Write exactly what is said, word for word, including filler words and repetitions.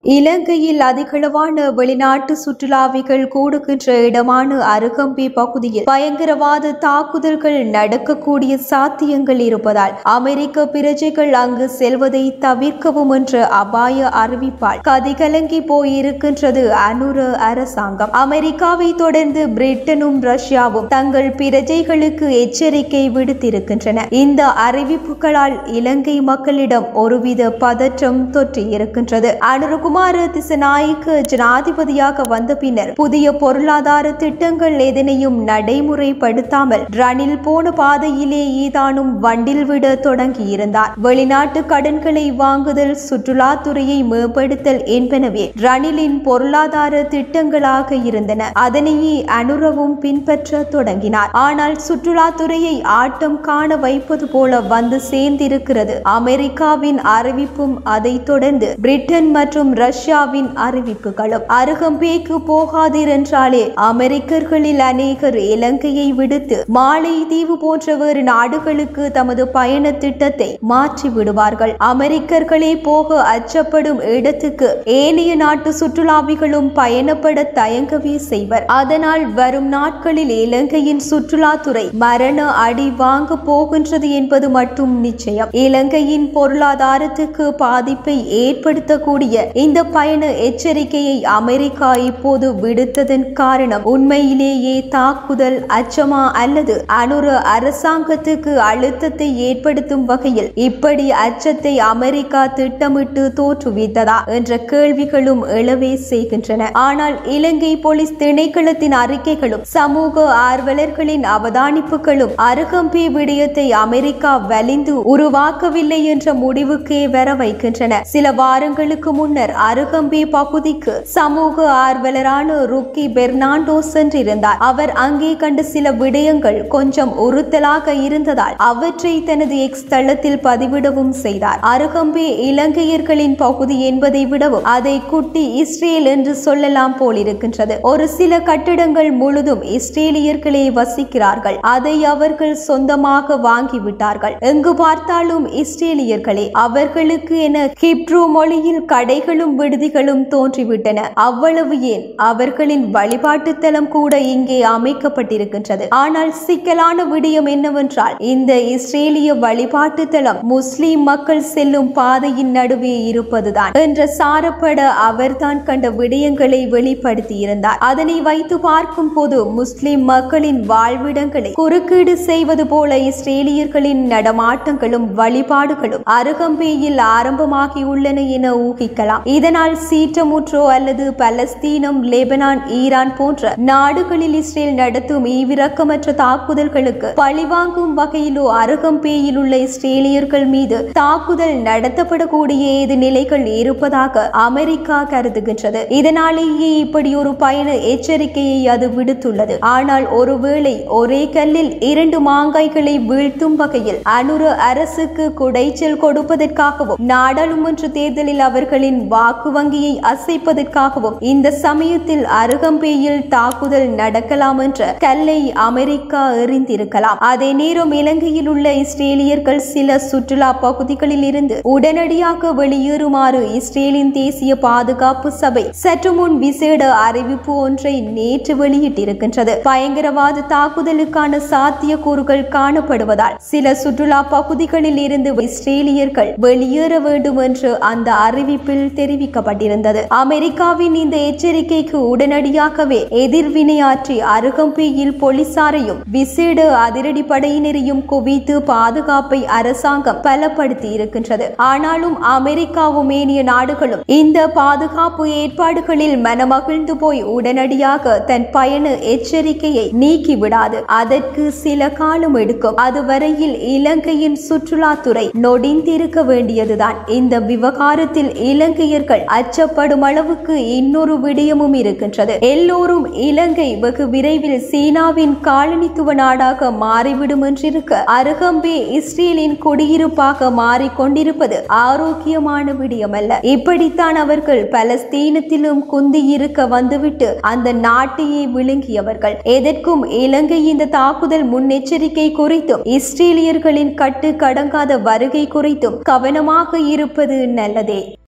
இலங்கையில் அதிகளவான வெளிநாட்டு சுற்றுலாவிகள் கூடுகின்ற இடமான அருகம்பி பகுதியில் பயங்கரவாத தாக்குதல்கள் நடக்கக்கூடிய சாத்தியங்கள் இருப்பதால் அமெரிக்க பிரஜைகள் அங்கு செல்வதை தவிர்க்கவும் என்ற அபாய அறிவிப்பால் கதிகலங்கி போயிருக்கின்றது அனுர அரசாங்கம். அமெரிக்காவை தொடர்ந்து பிரிட்டனும் ரஷ்யாவும் தங்கள் பிரஜைகளுக்கு எச்சரிக்கை விடுத்திருக்கின்றன. இந்த அறிவிப்புகளால் இலங்கை மக்களிடம் ஒருவித பதற்றம் தொற்றியிருக்கின்றது. அனுருகுமார திசநாயக்க ஜனாதிபதியாக வந்த பின்னர் புதிய பொருளாதார திட்டங்கள் எதனையும் நடைமுறைப்படுத்தாமல் ரணில் போன பாதையிலே ஈதானும் வண்டில் விட தொடங்கியிருந்தார். வெளிநாட்டு கடன்களை வாங்குதல், சுற்றுலாத்துறையை மேம்படுத்தல் என்பனவே ரணிலின் பொருளாதார திட்டங்களாக இருந்தன. அதனையே அனுரவும் பின்பற்ற தொடங்கினார். ஆனால் சுற்றுலாத்துறையை ஆட்டம் காண வைப்பது போல வந்து சேர்ந்திருக்கிறது அமெரிக்காவின் அறிவிப்பும், அதை தொடர்ந்து பிரிட்டன் மற்றும் ரஷ்யாவின் அறிவிப்புகளும். அருகம்பேக்கு போகாதீர் என்றாலே அமெரிக்கர்களில் அநேகர் இலங்கையை விடுத்து மாலைதீவு போன்ற வேறு நாடுகளுக்கு தமது பயண திட்டத்தை மாற்றி விடுவார்கள். அமெரிக்கர்களே போக அச்சப்படும் இடத்துக்கு ஏனைய நாட்டு சுற்றுலாவிகளும் பயணப்பட தயங்கவே செய்வர். அதனால் வரும் நாட்களில் இலங்கையின் சுற்றுலாத்துறை மரண அடி வாங்க போகின்றது என்பது மட்டும் நிச்சயம். இலங்கையின் பொருளாதாரத்துக்கு பாதிப்பை ஏற்படுத்தக்கூடிய இந்த பயண எச்சரிக்கையை அமெரிக்கா இப்போது விடுத்ததன் காரணம் உண்மையிலேயே தாக்குதல் அச்சமா அல்லது அனுர அரசாங்கத்துக்கு அழுத்தத்தை ஏற்படுத்தும் வகையில் இப்படி அச்சத்தை அமெரிக்கா திட்டமிட்டு தோற்றுவித்ததா என்ற கேள்விகளும் எழவே செய்கின்றன. ஆனால் இலங்கை போலீஸ் திணைக்களத்தின் அறிக்கைகளும் சமூக ஆர்வலர்களின் அவதானிப்புகளும் அருகம்பி விடயத்தை அமெரிக்கா வலிந்து உருவாக்கவில்லை என்ற முடிவுக்கே வர வைக்கின்றன. சில வாரங்களுக்கு முன்னர் அருகம்பி பகுதிக்கு சமூக ஆர்வலரான ருக்கி பெர்னாண்டோ சென்றிருந்தார். அவர் அங்கே கண்ட சில விடயங்கள் கொஞ்சம் உறுத்தலாக இருந்ததால் அவற்றை தனது எக்ஸ் தளத்தில் பதிவிடவும் செய்தார். அருகம்பி இலங்கையர்களின் பகுதி என்பதை விடவும் அதை குட்டி இஸ்ரேல் என்று சொல்லலாம் போலிருக்கின்றது. ஒரு சில கட்டிடங்கள் முழுதும் இஸ்ரேலியர்களே வசிக்கிறார்கள். அதை அவர்கள் சொந்தமாக வாங்கிவிட்டார்கள். எங்கு பார்த்தாலும் இஸ்ரேலியர்களே. அவர்களுக்கு என ஹிப்ரு மொழியில் கடைகளும் விடுதிகளும் தோன்றிவிட்டன. அவ்வளவு ஏன், அவர்களின் வழிபாட்டு தலம் கூட இங்கே அமைக்கப்பட்டிருக்கின்றது. ஆனால் சிக்கலான விடயம் என்னவென்றால் இந்த இஸ்ரேலிய வழிபாட்டு தலம் முஸ்லிம் மக்கள் செல்லும் பாதையின் நடுவே இருப்பதுதான் என்ற சாரப்பட அவர்தான் கண்ட விடயங்களை வெளிப்படுத்தியிருந்தார். அதனை வைத்து பார்க்கும் போது முஸ்லிம் மக்களின் வாழ்விடங்களை குறுக்கீடு செய்வது போல இஸ்ரேலியர்களின் நடமாட்டங்களும் வழிபாடுகளும் அருகம்பேயில் ஆரம்பமாகியுள்ளன என ஊகிக்கலாம். இதனால் சீற்றமுற்றோ அல்லது பலஸ்தீனம், லெபனான், ஈரான் போன்ற நாடுகளில் இஸ்ரேல் நடத்தும் ஈவிரக்கமற்ற தாக்குதல்களுக்கு பழிவாங்கும் வகையிலோ அருகம்பேயில் உள்ள இஸ்ரேலியர்கள் மீது தாக்குதல் நடத்தப்படக்கூடிய ஏது நிலைகள் இருப்பதாக அமெரிக்கா கருதுகின்றது. இதனாலேயே இப்படி ஒரு பயண எச்சரிக்கையை அது விடுத்துள்ளது. ஆனால் ஒருவேளை ஒரே கல்லில் இரண்டு மாங்காய்களை வீழ்த்தும் வகையில் அனுர அரசுக்கு குடைச்சல் கொடுப்பதற்காகவும் நாடாளுமன்ற தேர்தலில் அவர்களின் வாக்கு வங்கியை அசைப்பதற்காகவும் இந்த சமயத்தில் அருகம்பேயில் தாக்குதல் நடக்கலாம் என்ற கல்லை அமெரிக்கா எறிந்திருக்கலாம். அதே நேரம் இலங்கையில் உள்ள இஸ்ரேலியர்கள் சில சுற்றுலா பகுதிகளில் இருந்து உடனடியாக வெளியேறுமாறு இஸ்ரேலின் தேசிய பாதுகாப்பு சபை சற்று முன் விசேட அறிவிப்பு ஒன்றை நேற்று வெளியிட்டிருக்கின்றது. பயங்கரவாத தாக்குதலுக்கான சாத்தியக்கூறுகள் காணப்படுவதால் சில சுற்றுலா பகுதிகளில் இருந்து இஸ்ரேலியர்கள் வெளியேற வேண்டும் என்று அந்த அறிவிப்பில் தெரிவிக்கப்பட்டிருந்தது. அமெரிக்காவின் இந்த எச்சரிக்கைக்கு உடனடியாகவே எதிர்வினையாற்றி அருகம்பேயில் போலீசாரையும் விசேட அதிரடி படையினரையும் குவித்து பாதுகாப்பை அரசாங்கம் பலப்படுத்தி இருக்கின்றது. ஆனாலும் அமெரிக்காவும் ஏனைய நாடுகளும் இந்த பாதுகாப்பு ஏற்பாடுகளில் மனமகிழ்ந்து போய் உடனடியாக தன் பயண எச்சரிக்கையை நீக்கிவிடாது. அதற்கு சில காலம் எடுக்கும். அதுவரையில் இலங்கையின் சுற்றுலாத்துறை நொடிந்திருக்க வேண்டியதுதான். இந்த விவகாரத்தில் இலங்கையர்கள் அச்சப்படும் அளவுக்கு இன்னொரு விடயமும் இருக்கின்றது. எல்லோரும் இலங்கை வெகு விரைவில் சீனாவின் காலனித்துவ நாடாக மாறிவிடும் என்றிருக்க அருகம்பே இஸ்ரேலின் குடியிருப்பாக மாறிக்கொண்டிருப்பது ஆரோக்கியமான விடயமல்ல. இப்படித்தான் அவர்கள் பலஸ்தீனத்திலும் குந்தி இருக்க வந்துவிட்டு அந்த நாட்டையே விழுங்கியவர்கள். எதற்கும் இலங்கை இந்த தாக்குதல் முன்னெச்சரிக்கை குறித்தும் இஸ்ரேலியர்களின் கட்டு கடங்காத வருகை குறித்தும் கவனமாக இருப்பது நல்லதே.